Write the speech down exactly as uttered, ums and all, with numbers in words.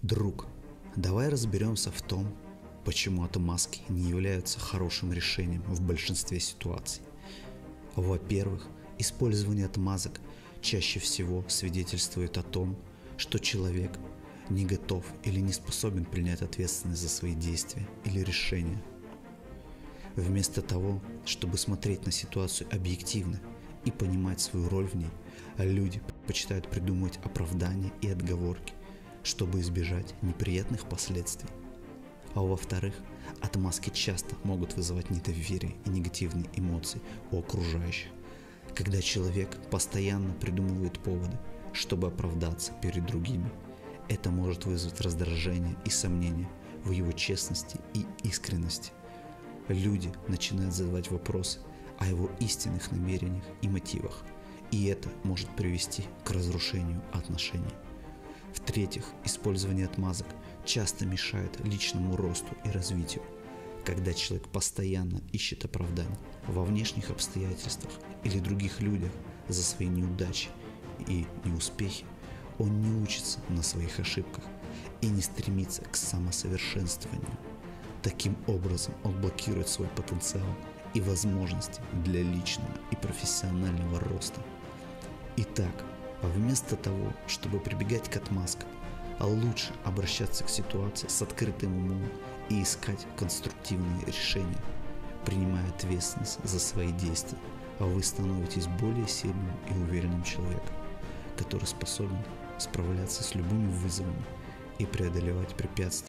Друг, давай разберемся в том, почему отмазки не являются хорошим решением в большинстве ситуаций. Во-первых, использование отмазок чаще всего свидетельствует о том, что человек не готов или не способен принять ответственность за свои действия или решения. Вместо того, чтобы смотреть на ситуацию объективно и понимать свою роль в ней, люди предпочитают придумывать оправдания и отговорки, чтобы избежать неприятных последствий. А во-вторых, отмазки часто могут вызывать недоверие и негативные эмоции у окружающих. Когда человек постоянно придумывает поводы, чтобы оправдаться перед другими, это может вызвать раздражение и сомнения в его честности и искренности. Люди начинают задавать вопросы о его истинных намерениях и мотивах, и это может привести к разрушению отношений. В-третьих, использование отмазок часто мешает личному росту и развитию. Когда человек постоянно ищет оправданий во внешних обстоятельствах или других людях за свои неудачи и неуспехи, он не учится на своих ошибках и не стремится к самосовершенствованию. Таким образом, он блокирует свой потенциал и возможности для личного и профессионального роста. Итак, вместо того, чтобы прибегать к отмазкам, а лучше обращаться к ситуации с открытым умом и искать конструктивные решения. Принимая ответственность за свои действия, вы становитесь более сильным и уверенным человеком, который способен справляться с любыми вызовами и преодолевать препятствия